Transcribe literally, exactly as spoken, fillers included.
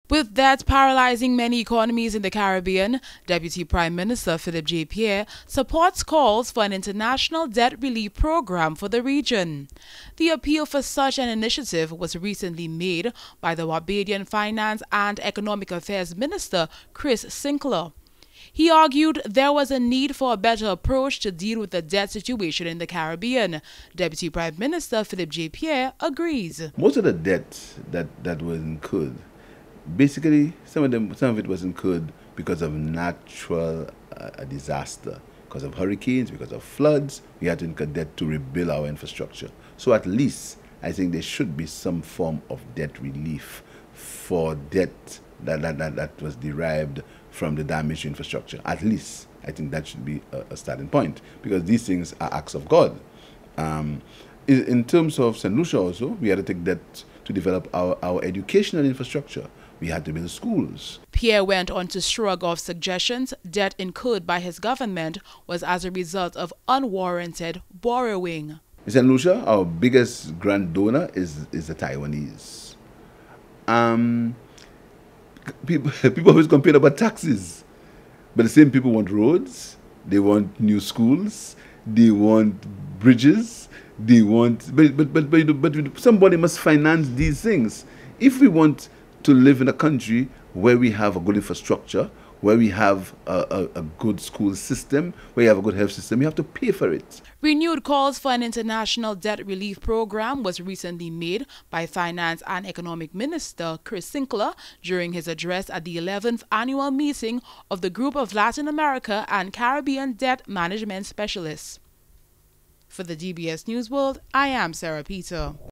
With debt paralyzing many economies in the Caribbean, Deputy Prime Minister Philip J. Pierre supports calls for an international debt relief program for the region. The appeal for such an initiative was recently made by the Barbadian Finance and Economic Affairs Minister Chris Sinclair. He argued there was a need for a better approach to deal with the debt situation in the Caribbean. Deputy Prime Minister Philip J. Pierre agrees. Most of the debt that, that was incurred, basically, some of them, some of it was incurred because of natural uh, disaster, because of hurricanes, because of floods. We had to incur debt to rebuild our infrastructure. So at least, I think there should be some form of debt relief for debt that, that, that, that was derived from the damaged infrastructure. At least, I think that should be a, a starting point, because these things are acts of God. Um, in, in terms of Saint Lucia also, we had to take debt to develop our, our educational infrastructure. We had to build schools. Pierre went on to shrug off suggestions debt incurred by his government was as a result of unwarranted borrowing. In Saint Lucia, our biggest grant donor is, is the Taiwanese. Um, people, people always complain about taxes, but the same people want roads, they want new schools, they want bridges, they want, but, but, but, but, but somebody must finance these things. If we want to live in a country where we have a good infrastructure, where we have a, a, a good school system, where you have a good health system, you have to pay for it. Renewed calls for an international debt relief program was recently made by Finance and Economic Minister Chris Sinclair during his address at the eleventh annual meeting of the Group of Latin America and Caribbean Debt Management Specialists. For the D B S News World, I am Sarah Peter.